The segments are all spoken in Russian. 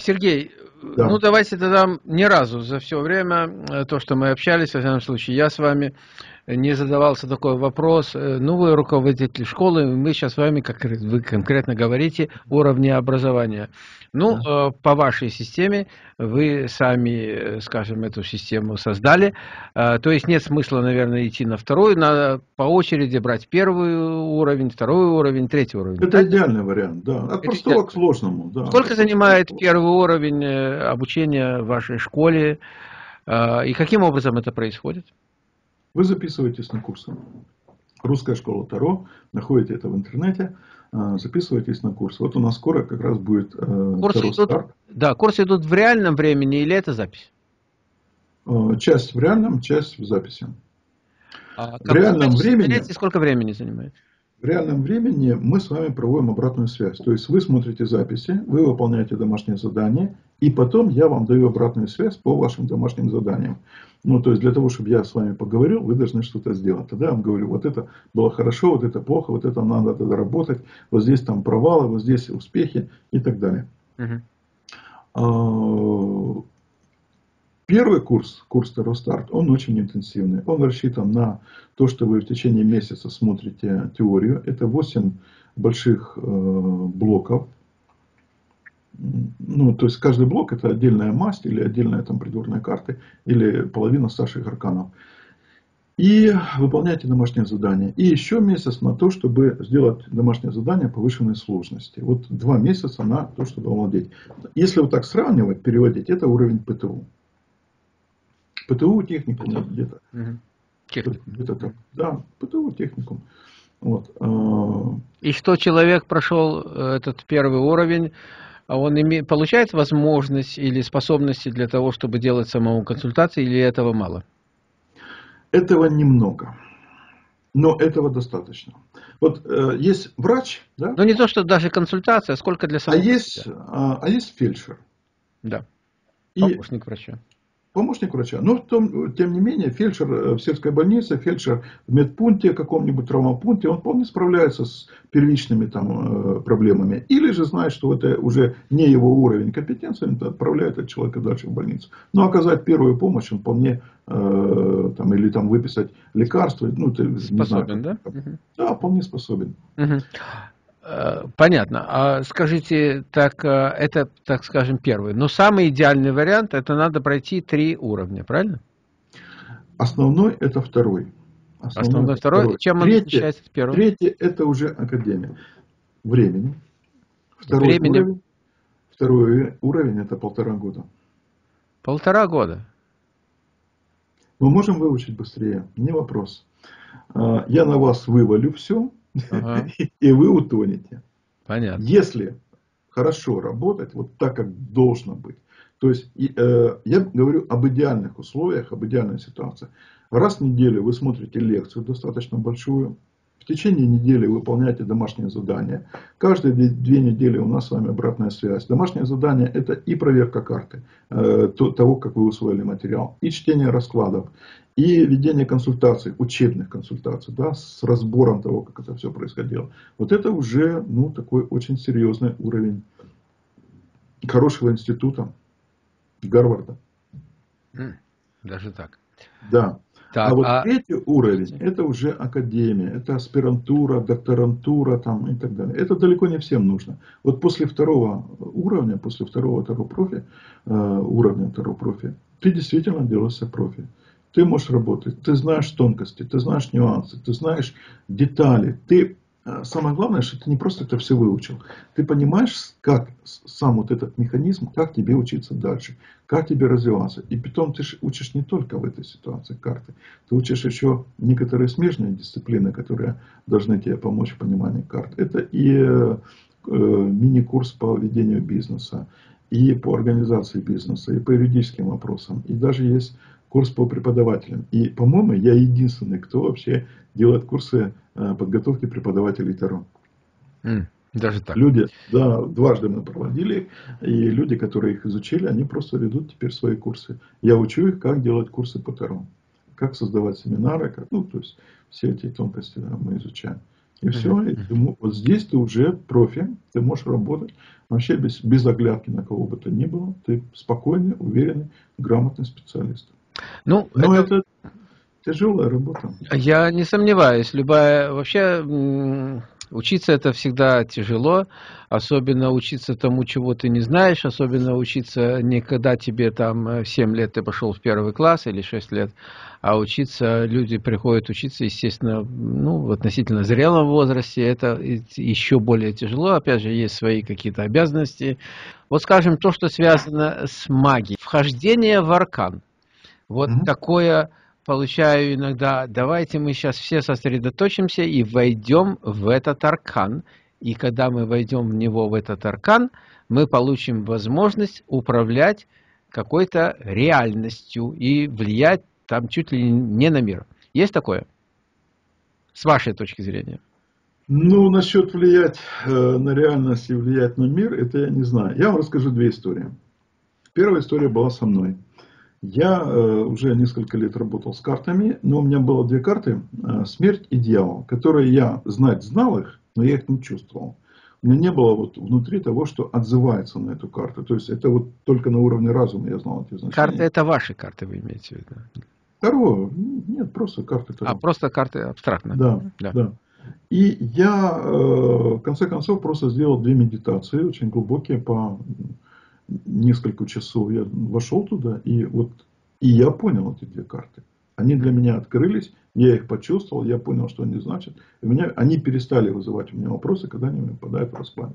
Сергей, ну Да. давайте тогда ни разу за все время, то, что мы общались, во всяком случае, я с вами не задавался такой вопрос. Ну, вы руководитель школы, мы сейчас с вами, как вы конкретно говорите, уровни образования. Ну, Да. по вашей системе, вы сами, скажем, эту систему создали. То есть нет смысла, наверное, идти на второй, надо по очереди брать первый уровень, второй уровень, третий уровень. Это Правильно? идеальный вариант, да. От Это простого идеально. к сложному, да. Сколько От простого к занимает сложному. первый уровень обучения в вашей школе? И каким образом это происходит? Вы записываетесь на курсы. Русская школа Таро. Находите это в интернете. Записывайтесь на курс. Вот у нас скоро как раз будет Курсы Таро идут, старт. да, курсы идут в реальном времени или это запись? Часть в реальном, часть в записи. А В какую реальном запись времени соберете и сколько времени занимает? В реальном времени мы с вами проводим обратную связь. То есть вы смотрите записи, вы выполняете домашнее задание, и потом я вам даю обратную связь по вашим домашним заданиям. Ну, то есть для того, чтобы я с вами поговорил, вы должны что-то сделать. Тогда я вам говорю, вот это было хорошо, вот это плохо, вот это надо доработать, вот здесь там провалы, вот здесь успехи и так далее. Мгм. Первый курс Таро Старт, он очень интенсивный. Он рассчитан на то, что вы в течение месяца смотрите теорию. Это 8 больших блоков. Ну, то есть каждый блок это отдельная масть или отдельная там придворная карта или половина старших арканов. И выполняйте домашнее задание. И еще месяц на то, чтобы сделать домашнее задание повышенной сложности. Вот 2 месяца на то, чтобы овладеть. Если вот так сравнивать, переводить, это уровень ПТУ. ПТУ техникум Это? где-то. Мгм. Техникум. Где-то так. Да, ПТУ техникум. Вот. И что человек прошел этот первый уровень, а он получает возможность или способности для того, чтобы делать самому консультации, или этого мало? Этого немного. Но этого достаточно. Вот есть врач, да, Ну, не то, что даже консультация, а сколько для самого себя. а есть фельдшер. Да, И помощник врача. помощник врача. Но тем не менее, фельдшер в сельской больнице, фельдшер в медпункте, каком-нибудь травмопункте, он вполне справляется с первичными там проблемами. Или же знает, что это уже не его уровень компетенции, он отправляет этого человека дальше в больницу. Но оказать первую помощь он вполне, там, или там выписать лекарства, ну, ты не знаю, Способен, да? как. Мгм. Да, вполне способен. Мгм. Понятно. А скажите, так, это, так скажем, первый. Но самый идеальный вариант, это надо пройти 3 уровня, правильно? Основной это второй. Основной Основной, это второй. второй. Чем он Третий, отличается от первого? третий это уже академия. Времени. Второй Временем уровень. Второй уровень это 1,5 года. 1,5 года. Мы можем выучить быстрее, не вопрос. Я на вас вывалю все, Ага, и вы утонете. понятно. Если хорошо работать, вот так, как должно быть. То есть, я говорю об идеальных условиях, об идеальной ситуации. Раз в неделю вы смотрите лекцию достаточно большую. В течение недели выполняете домашнее задание. Каждые 2 недели у нас с вами обратная связь. Домашнее задание это и проверка карты, того, как вы усвоили материал, и чтение раскладов, и ведение консультаций, учебных консультаций, да, с разбором того, как это все происходило. Вот это уже, ну, такой очень серьезный уровень хорошего института, Гарварда. Даже так. Да. А Так, вот третий уровень, это уже академия, это аспирантура, докторантура там, и так далее. Это далеко не всем нужно. Вот после второго уровня, после второго профи, уровня профи, ты действительно делаешься профи. Ты можешь работать, ты знаешь тонкости, ты знаешь нюансы, ты знаешь детали. Самое главное, что ты не просто это все выучил. Ты понимаешь, как сам вот этот механизм, как тебе учиться дальше, как тебе развиваться. И потом ты учишь не только в этой ситуации карты. Ты учишь еще некоторые смежные дисциплины, которые должны тебе помочь в понимании карт. Это и мини-курс по ведению бизнеса, и по организации бизнеса, и по юридическим вопросам. И даже есть курс по преподавателям. И, по-моему, я единственный, кто вообще делает курсы подготовки преподавателей Таро. Даже так. Люди, да, дважды мы проводили, и люди, которые их изучили, они просто ведут теперь свои курсы. Я учу их, как делать курсы по Таро, как создавать семинары, как, ну, то есть все эти тонкости, да, мы изучаем. И все. И вот здесь ты уже профи, ты можешь работать вообще без оглядки на кого бы то ни было. Ты спокойный, уверенный, грамотный специалист. Ну, Но это тяжелая работа. я не сомневаюсь, любая вообще учиться это всегда тяжело, особенно учиться тому, чего ты не знаешь, особенно учиться не когда тебе там 7 лет ты пошел в 1 класс или 6 лет, а учиться, люди приходят учиться, естественно, ну, в относительно зрелом возрасте, это еще более тяжело, опять же, есть свои какие-то обязанности. Вот скажем, то, что связано с магией, вхождение в аркан. Вот такое получаю иногда. Давайте мы сейчас все сосредоточимся и войдем в этот аркан. И когда мы войдем в него, в этот аркан, мы получим возможность управлять какой-то реальностью и влиять там чуть ли не на мир. Есть такое? С вашей точки зрения. Ну, насчет влиять на реальность и влиять на мир, это я не знаю. Я вам расскажу две истории. Первая история была со мной. Я уже несколько лет работал с картами, но у меня было две карты, смерть и дьявол, которые я знал их, но я их не чувствовал. У меня не было вот внутри того, что отзывается на эту карту. То есть это вот только на уровне разума я знал эти значения. Карты это ваши карты, вы имеете в виду? Таро? Нет, просто карты Таро. А, просто карты абстрактно. Да. И я в конце концов просто сделал две медитации, очень глубокие, по несколько часов я вошел туда, и я понял эти две карты. Они для меня открылись, я их почувствовал, я понял, что они значат. И они перестали вызывать у меня вопросы, когда они выпадают в раскладе.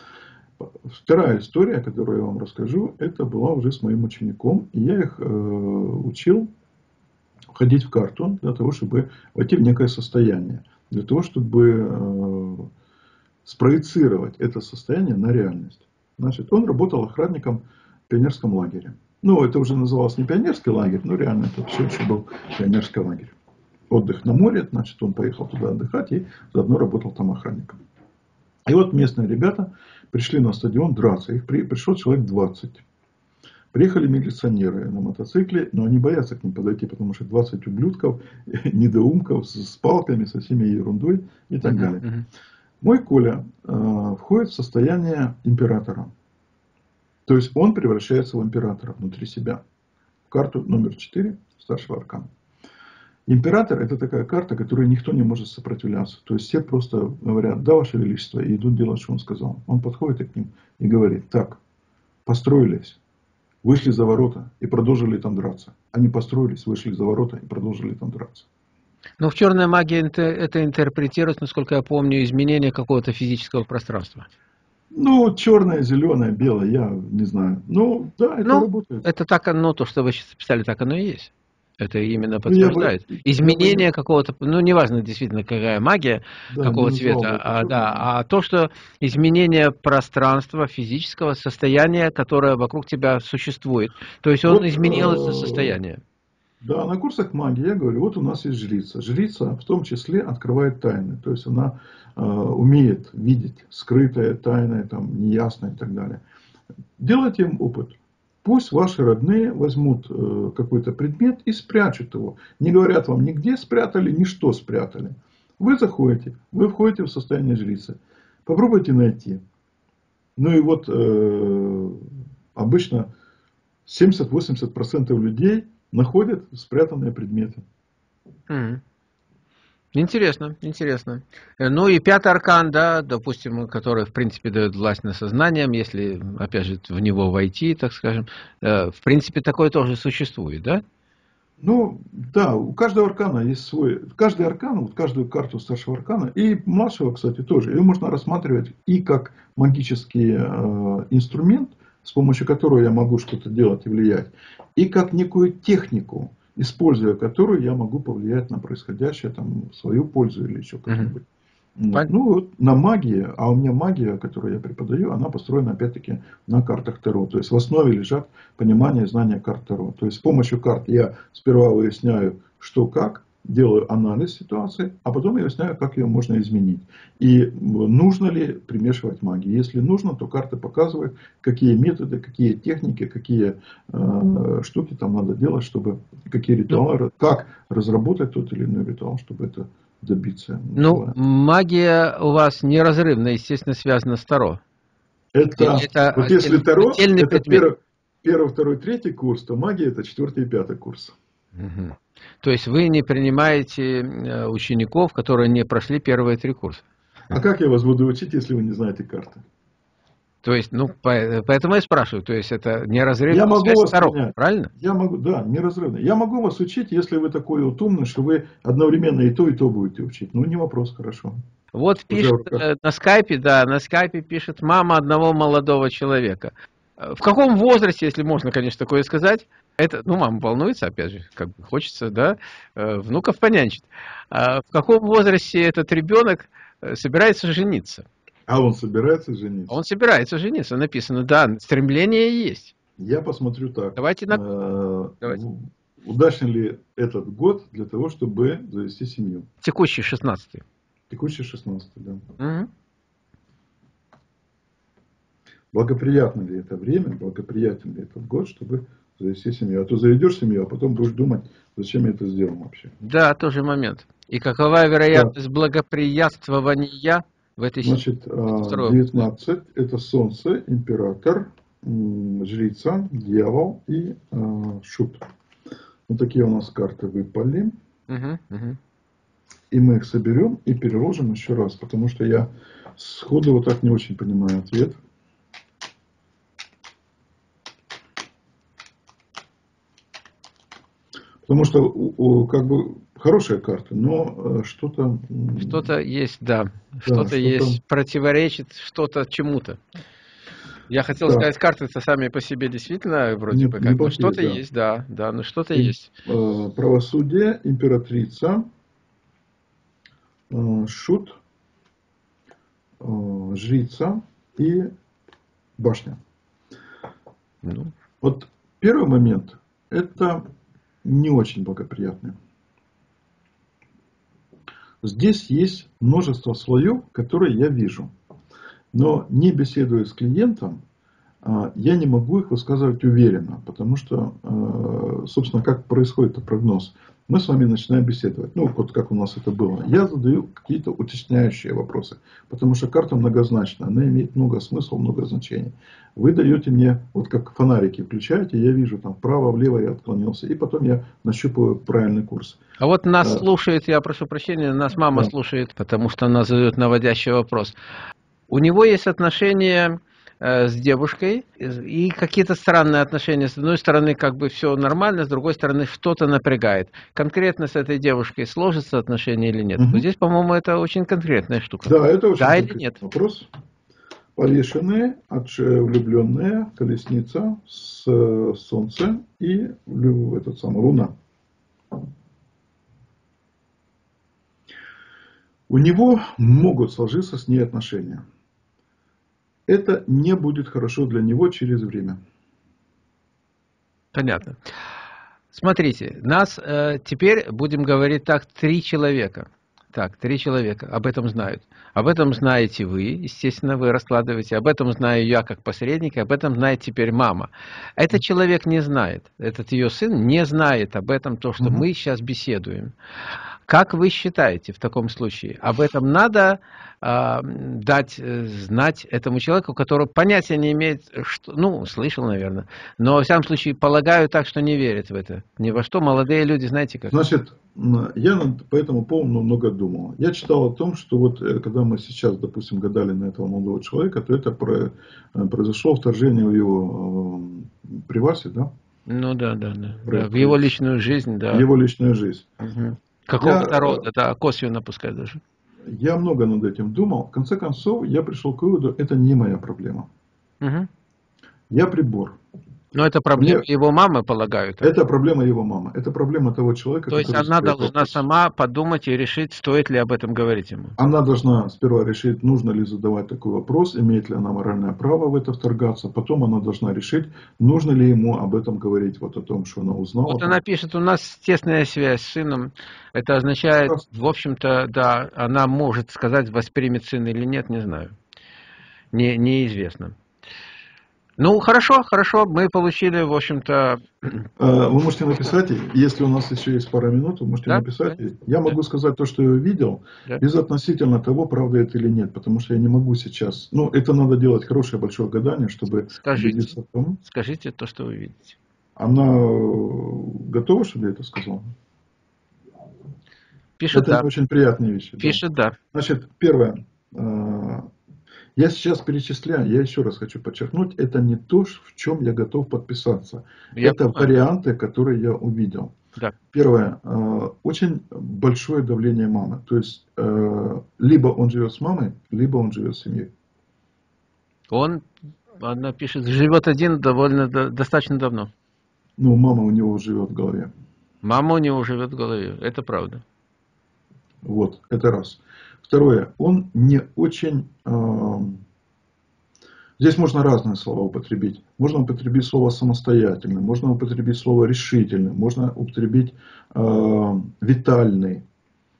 Вторая история, которую я вам расскажу, это была уже с моим учеником. И я их учил входить в карту для того, чтобы войти в некое состояние. Для того, чтобы спроецировать это состояние на реальность. Значит, он работал охранником в пионерском лагере. Ну, это уже называлось не пионерский лагерь, но реально это все еще был пионерский лагерь. Отдых на море, значит, он поехал туда отдыхать и заодно работал там охранником. И вот местные ребята пришли на стадион драться. Их пришло человек 20. Приехали милиционеры на мотоцикле, но они боятся к ним подойти, потому что 20 ублюдков, недоумков с палками, со всеми ерундой и так далее. Мой Коля входит в состояние императора. То есть он превращается в императора внутри себя. В карту номер 4 старшего аркана. Император — это такая карта, которой никто не может сопротивляться. То есть все просто говорят: да, ваше величество, и идут делать, что он сказал. Он подходит к ним и говорит: так, построились, вышли за ворота и продолжили там драться. Они построились, вышли за ворота и продолжили там драться. Но в черной магии это интерпретируется, насколько я помню, изменение какого-то физического пространства. Ну, черное, зеленое, белое, я не знаю. Ну, да, это работает. Это так оно, то, что вы сейчас писали, так оно и есть. Это именно подтверждает. Изменение какого-то, ну, неважно действительно, какая магия, какого цвета, а то, что изменение пространства, физического состояния, которое вокруг тебя существует. То есть он изменил это состояние. Да, на курсах магии я говорю, вот у нас есть жрица. Жрица в том числе открывает тайны. То есть она умеет видеть скрытое, тайное, там, неясное и так далее. Делайте им опыт. Пусть ваши родные возьмут какой-то предмет и спрячут его. Не говорят вам ни где спрятали, ни что спрятали. Вы заходите, вы входите в состояние жрицы. Попробуйте найти. Ну и вот обычно 70-80% людей находят спрятанные предметы. Интересно, интересно. Ну и пятый аркан, да, допустим, который, в принципе, дает власть над сознанием, если, опять же, в него войти, так скажем, в принципе, такое тоже существует, да? Ну, да, у каждого аркана есть свой. Каждый аркан, вот каждую карту старшего аркана, и младшего, кстати, тоже, ее можно рассматривать и как магический инструмент, с помощью которого я могу что-то делать и влиять, и как некую технику, используя которую я могу повлиять на происходящее там, в свою пользу или еще как-нибудь. Ну, вот на магии, а у меня магия, которую я преподаю, она построена опять-таки на картах Таро. То есть в основе лежат понимание и знание карт Таро. То есть с помощью карт я сперва выясняю, что как, делаю анализ ситуации, а потом я выясняю, как ее можно изменить. И нужно ли примешивать магию. Если нужно, то карты показывают, какие методы, какие техники, какие штуки там надо делать, чтобы, какие ритуалы, как разработать тот или иной ритуал, чтобы это добиться. Ну, магия у вас неразрывно, естественно, связана с Таро. Это, вот если Таро, отдельный это предмет. первый, второй, третий курс, то магия это четвертый и пятый курс. Угу. То есть вы не принимаете учеников, которые не прошли первые 3 курса? А как я вас буду учить, если вы не знаете карты? То есть, ну, поэтому я спрашиваю, то есть это неразрывная Я могу связь вас с Таро, принять. правильно? Я могу, да, неразрывно. Я могу вас учить, если вы такой вот умный, что вы одновременно и то будете учить. Ну, не вопрос, хорошо. Вот пишет на скайпе, да, на скайпе пишет мама одного молодого человека. В каком возрасте, если можно, конечно, такое сказать, это, ну, мама волнуется, опять же, как бы хочется, да, внуков понянчить. А в каком возрасте этот ребенок собирается жениться? А он собирается жениться? Он собирается жениться, написано, да, стремление есть. Я посмотрю так. Давайте. Удачен ли этот год для того, чтобы завести семью? Текущий 16-й. Текущий 16-й, да. Угу. Благоприятно ли это время, благоприятен ли этот год, чтобы завести семью? А то заведешь семью, а потом будешь думать, зачем я это сделал вообще. Да, тоже момент. И какова вероятность благоприятствования в этой семье? Значит, 19 это Солнце, Император, Жрица, Дьявол и Шут. Вот такие у нас карты выпали. И мы их соберем и переложим еще раз, потому что я сходу вот так не очень понимаю ответ. Потому что как бы хорошая карта, но что-то... Что-то есть, да. Что-то есть, противоречит что-то чему-то. Я хотел сказать, карты-то сами по себе действительно вроде бы как бы что-то есть, да, но что-то есть. Правосудие, Императрица, Шут, Жрица и Башня. Вот первый момент, это не очень благоприятный. Здесь есть множество слоев, которые я вижу. Но не беседуя с клиентом, я не могу их высказывать уверенно. Потому что, собственно, как происходит прогноз. Мы с вами начинаем беседовать. Ну, вот как у нас это было. Я задаю какие-то уточняющие вопросы. Потому что карта многозначна. Она имеет много смысла, много значений. Вы даете мне, вот как фонарики включаете, я вижу там вправо, влево я отклонился. И потом я нащупываю правильный курс. А вот нас слушает, я прошу прощения, нас мама слушает, потому что она задает наводящий вопрос. У него есть отношения с девушкой и какие-то странные отношения. С одной стороны, как бы все нормально, с другой стороны, что-то напрягает. Конкретно с этой девушкой сложатся отношения или нет? Вот здесь, по-моему, это очень конкретная штука. Да, это очень конкретный нет? Вопрос. Повешенные, влюбленные, колесница, солнце и луна. У него могут сложиться с ней отношения. Это не будет хорошо для него через время. Понятно. Смотрите, нас теперь, будем говорить так, 3 человека. Так, 3 человека об этом знают. Об этом знаете вы, естественно, вы раскладываете. Об этом знаю я как посредник, об этом знает теперь мама. Этот человек не знает, этот ее сын не знает об этом, то, что мы сейчас беседуем. Как вы считаете в таком случае? Об этом надо дать знать этому человеку, который понятия не имеет, что, ну, слышал, наверное, но, во всяком случае, полагаю так, что не верит в это. Ни во что. Молодые люди, знаете как? Значит, я по этому поводу много думал. Я читал о том, что вот когда мы сейчас, допустим, гадали на этого молодого человека, то это произошло вторжение в его приваси, да? Ну да. В его личную жизнь, да. В его личную жизнь. Какого-то рода, да, косвенно пускай даже. Я много над этим думал. В конце концов, я пришел к выводу, это не моя проблема. Я прибор. Но это проблема его мамы, полагаю. Это проблема его мамы. Это проблема того человека, который... То есть она должна сама подумать и решить, стоит ли об этом говорить ему. Она должна сперва решить, нужно ли задавать такой вопрос, имеет ли она моральное право в это вторгаться. Потом она должна решить, нужно ли ему об этом говорить, вот о том, что она узнала. Вот она пишет, у нас тесная связь с сыном. Это означает, в общем-то, да, она может сказать, воспримет сын или нет, не знаю. Неизвестно. Ну, хорошо, хорошо, мы получили, в общем-то... Вы можете написать, если у нас еще есть пара минут, вы можете Да, написать. да, Я да, могу сказать то, что я видел, да. без относительно того, правда это или нет, потому что я не могу сейчас. Ну, это надо делать хорошее большое гадание, чтобы убедиться в том. Скажите то, что вы видите. Она готова, чтобы я это сказал? Пишет Это не да, очень приятные вещи. Да. пишет да. Значит, первое. Я сейчас перечисляю, я еще раз хочу подчеркнуть, это не то, в чем я готов подписаться. Я Это понимаю. варианты, которые я увидел. Да. Первое. Очень большое давление мамы. То есть, либо он живет с мамой, либо он живет с семьей. Она пишет, живет один достаточно давно. Ну, мама у него живет в голове. Мама у него живет в голове, это правда. Вот, это раз. Второе. Он не очень... Здесь можно разные слова употребить. Можно употребить слово самостоятельный, можно употребить слово решительный, можно употребить витальный,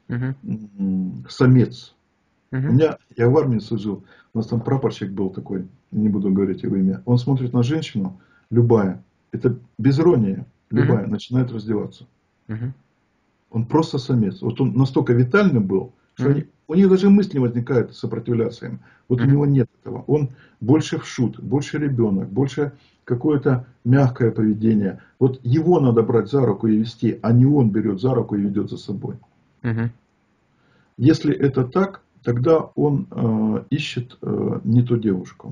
самец. Я в армии служил, у нас там прапорщик был такой, не буду говорить его имя. Он смотрит на женщину, любая, это без иронии, любая, начинает раздеваться. Он просто самец. Вот он настолько витальным был, что у них даже мысли не возникает сопротивляться им. Вот у него нет этого. Он больше в шут, больше ребенок, больше какое-то мягкое поведение. Вот его надо брать за руку и вести, а не он берет за руку и ведет за собой. Если это так, тогда он ищет не ту девушку.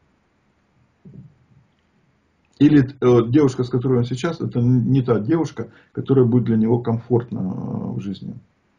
Или девушка, с которой он сейчас, это не та девушка, которая будет для него комфортна в жизни.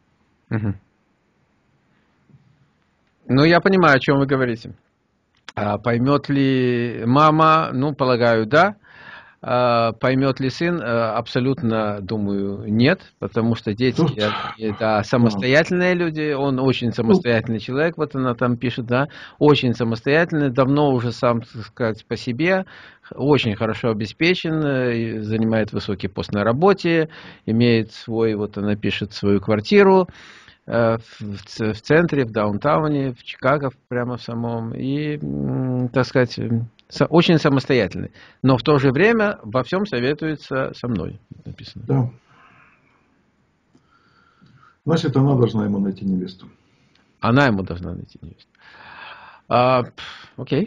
Ну, я понимаю, о чем вы говорите. Поймет ли мама? Ну, полагаю, да. Поймет ли сын? Абсолютно, думаю, нет, потому что дети это самостоятельные люди, он очень самостоятельный человек, вот она там пишет, да, очень самостоятельный, давно уже сам, так сказать, по себе, очень хорошо обеспечен, занимает высокий пост на работе, имеет свой, вот она пишет, свою квартиру в центре, в даунтауне, в Чикаго, прямо в самом, и, так сказать, очень самостоятельный, но в то же время во всем советуется со мной, написано. Да. Значит, она должна ему найти невесту. Она ему должна найти невесту. Окей.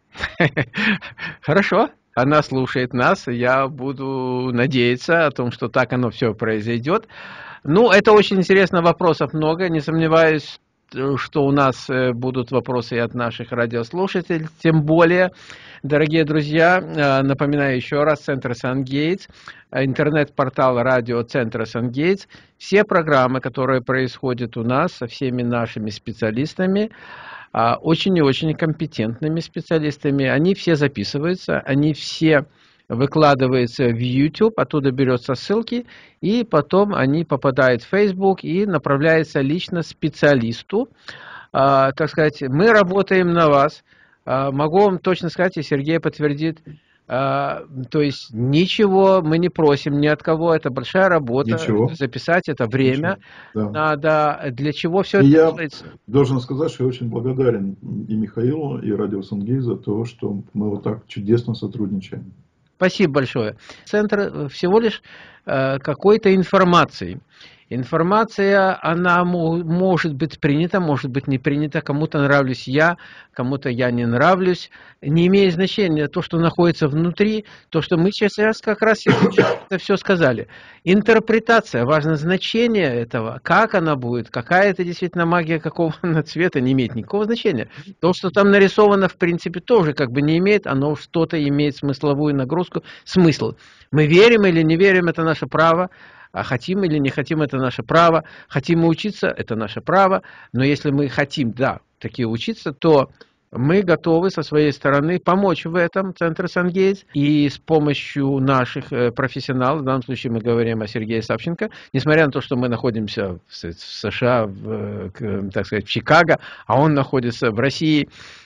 Хорошо. Она слушает нас, я буду надеяться о том, что так оно все произойдет. Ну, это очень интересно, вопросов много, не сомневаюсь, что у нас будут вопросы и от наших радиослушателей, тем более, дорогие друзья, напоминаю еще раз, Центр Сан-Гейтс, интернет-портал радиоцентра Сан-Гейтс, все программы, которые происходят у нас со всеми нашими специалистами, очень и очень компетентными специалистами, они все записываются, они все выкладываются в YouTube, оттуда берутся ссылки, и потом они попадают в Facebook и направляются лично специалисту. Так сказать, мы работаем на вас. Могу вам точно сказать, и Сергей подтвердит, то есть ничего мы не просим ни от кого, это большая работа, записать это время, да. Надо, для чего все это делается? Я должен сказать, что я очень благодарен и Михаилу, и Радио Сан-Гейтс за то, что мы вот так чудесно сотрудничаем. Спасибо большое. Центр всего лишь какой-то информации. Информация, она может быть принята, может быть не принята. Кому-то нравлюсь я, кому-то я не нравлюсь. Не имеет значения то, что находится внутри, то, что мы сейчас как раз это все сказали. Интерпретация, важно знение этого, как она будет, какая это действительно магия, какого она цвета, не имеет никакого значения. То, что там нарисовано, в принципе, тоже как бы не имеет, оно что-то имеет смысловую нагрузку, смысл. Мы верим или не верим, это наше право. А хотим или не хотим, это наше право. Хотим мы учиться, это наше право. Но если мы хотим, да, таки учиться, то мы готовы со своей стороны помочь в этом, Центр Сан-Гейтс. И с помощью наших профессионалов, в данном случае мы говорим о Сергее Савченко, несмотря на то, что мы находимся в США, так сказать, в Чикаго, а он находится в России,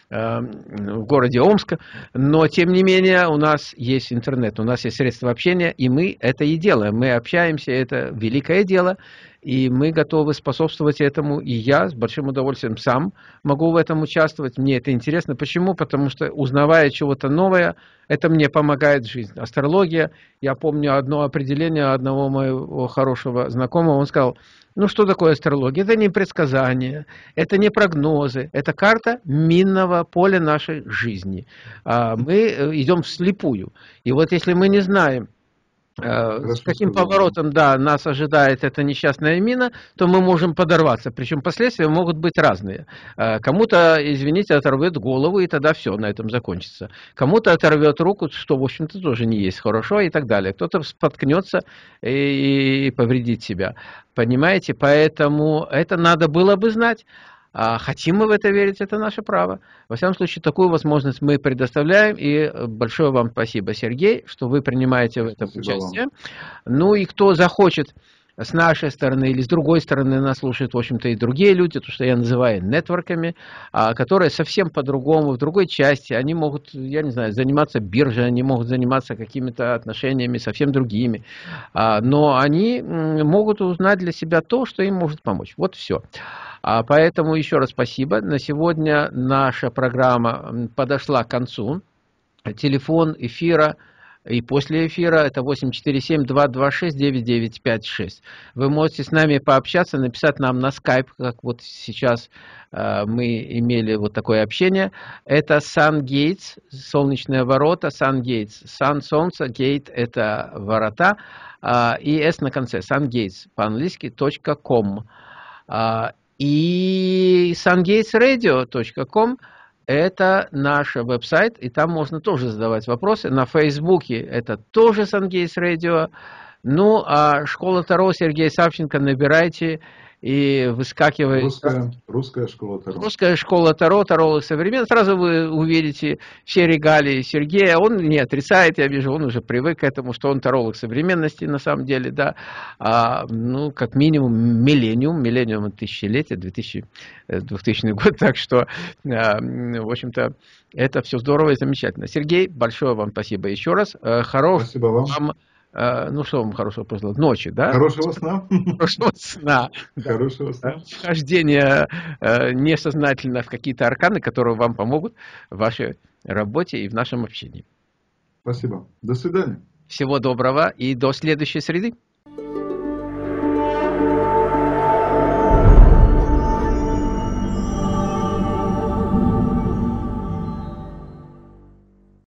в городе Омск, но тем не менее у нас есть интернет, у нас есть средства общения, и мы это и делаем, мы общаемся, это великое дело, и мы готовы способствовать этому, и я с большим удовольствием сам могу в этом участвовать. Мне это интересно. Почему? Потому что, узнавая чего-то новое, это мне помогает в жизни. Астрология, я помню одно определение одного моего хорошего знакомого, он сказал: ну что такое астрология? Это не предсказания, это не прогнозы, это карта минного поля нашей жизни. Мы идем вслепую. И вот если мы не знаем, с каким поворотом, да, нас ожидает эта несчастная мина, то мы можем подорваться. Причем последствия могут быть разные. Кому-то, извините, оторвет голову, и тогда все, на этом закончится. Кому-то оторвет руку, что, в общем-то, тоже не есть хорошо, и так далее. Кто-то споткнется и повредит себя. Понимаете? Поэтому это надо было бы знать. Хотим мы в это верить, это наше право. Во всяком случае, такую возможность мы предоставляем. И большое вам спасибо, Сергей, что вы принимаете в этом участие. Ну и кто захочет с нашей стороны или с другой стороны, нас слушают, в общем-то, и другие люди, то, что я называю нетворками, которые совсем по-другому, в другой части. Они могут, я не знаю, заниматься биржей, они могут заниматься какими-то отношениями совсем другими. Но они могут узнать для себя то, что им может помочь. Вот все. Поэтому еще раз спасибо. На сегодня наша программа подошла к концу. Телефон эфира и после эфира это 847-226-9956. Вы можете с нами пообщаться, написать нам на Skype, как вот сейчас мы имели вот такое общение. Это Sun Gates, солнечные ворота, Sun Gates. Sun — солнце, Gate — это ворота, и S на конце, Sun Gates, по-английски, .com. И sungatesradio.com — это наш веб-сайт, и там можно тоже задавать вопросы. На Фейсбуке это тоже Sun Gates Radio. Ну, а школа Таро Сергей Савченко набирайте, и выскакивает... Русская школа Таро. Русская школа Таро, таролог современный. Сразу вы увидите все регалии Сергея. Он не отрицает, я вижу, он уже привык к этому, что он таролог современности на самом деле, да. Ну, как минимум, миллениум тысячелетие, 2000 год. Так что, в общем-то, это все здорово и замечательно. Сергей, большое вам спасибо еще раз. Спасибо вам. Ну, что вам хорошего пожелать? Ночи, да? Хорошего сна. Хорошего сна. Хорошего сна. Вхождение несознательно в какие-то арканы, которые вам помогут в вашей работе и в нашем общении. Спасибо. До свидания. Всего доброго и до следующей среды.